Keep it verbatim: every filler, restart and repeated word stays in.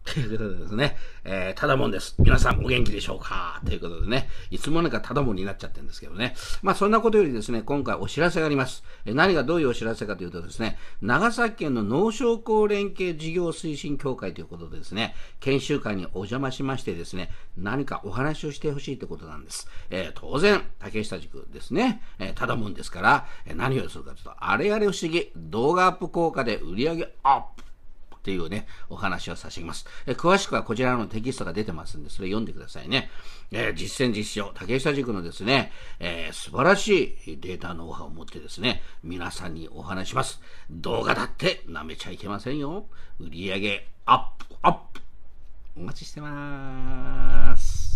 ということでですね、えー、ただもんです。皆さんお元気でしょうかということでね、いつもなんかただもんになっちゃってるんですけどね。まあそんなことよりですね、今回お知らせがあります。えー、何がどういうお知らせかというとですね、長崎県の農商工連携事業推進協会ということでですね、研修会にお邪魔しましてですね、何かお話をしてほしいということなんです。えー、当然、竹下塾ですね、えー、ただもんですから、えー、何をするかというと、あれあれ不思議、動画アップ効果で売り上げアップっていうね、お話をさせます。え詳しくはこちらのテキストが出てますんで、それ読んでくださいね。えー、実践実証、竹下塾のですね、えー、素晴らしいデータノウハウを持ってですね、皆さんにお話します。動画だって舐めちゃいけませんよ。売り上げアップアップ。お待ちしてます。